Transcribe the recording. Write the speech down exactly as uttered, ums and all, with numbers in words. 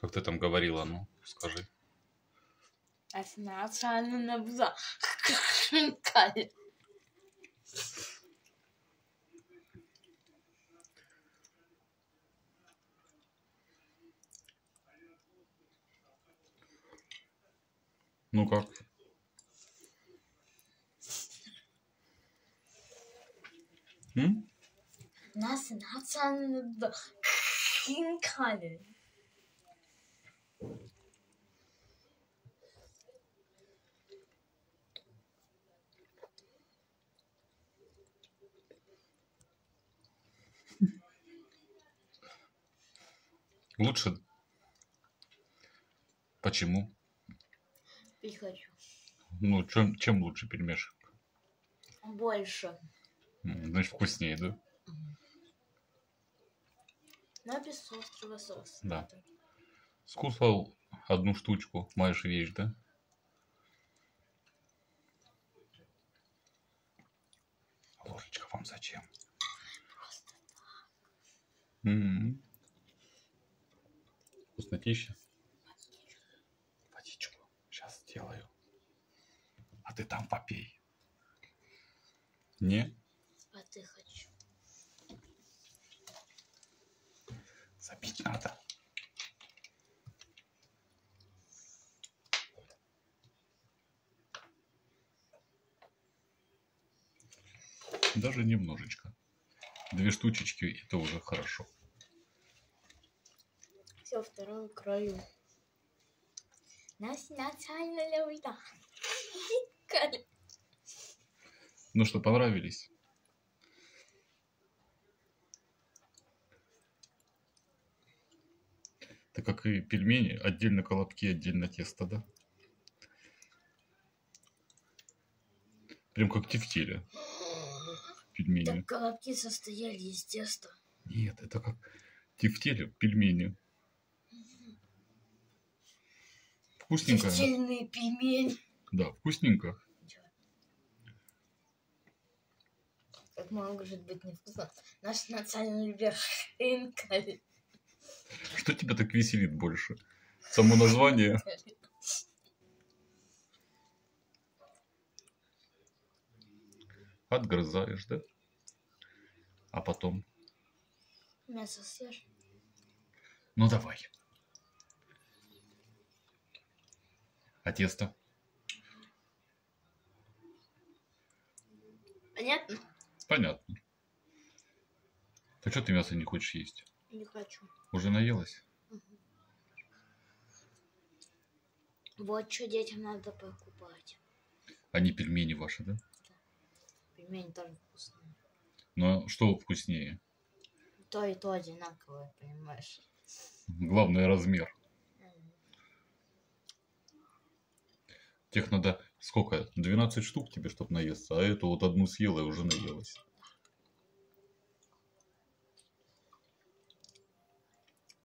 Как ты там говорила, ну, скажи. Национальная буза. Ну как? М? Национальная буза. Лучше. Почему? Пить хочу. Ну, чем, чем лучше пельмешек? Больше. Значит, вкуснее, да? Но без острого соуса. Да. Скушал одну штучку, маешь вещь, да? Ложечка вам зачем? Просто так. М-м-м. Вкуснотища. Водичку. Сейчас сделаю. А ты там попей. Не? А ты хочу. Запить надо. Даже немножечко. Две штучечки, это уже хорошо. Все, вторую краю. Национальная буза. Ну что, понравились? Так как и пельмени, отдельно колобки, отдельно тесто, да? Прям как тефтели. Пельмени. Так колобки состояли из теста. Нет, это как тефтели, пельмени. Вкусненько. Тефтельные пельмени. Да, вкусненько. Как может быть невкусно? Наш национальный вершинка. Что тебя так веселит больше? Само название? Отгрызаешь, да? А потом? Мясо съешь? Ну давай. А тесто? Понятно? Понятно. А что ты мясо не хочешь есть? Не хочу. Уже наелась? Угу. Вот что детям надо покупать. Они пельмени ваши, да? Да. Пельмени тоже вкусные. Но что вкуснее? То и то одинаковое, понимаешь? Главное размер. Тех надо сколько? двенадцать штук тебе, чтобы наесться, а эту вот одну съела и уже наелась.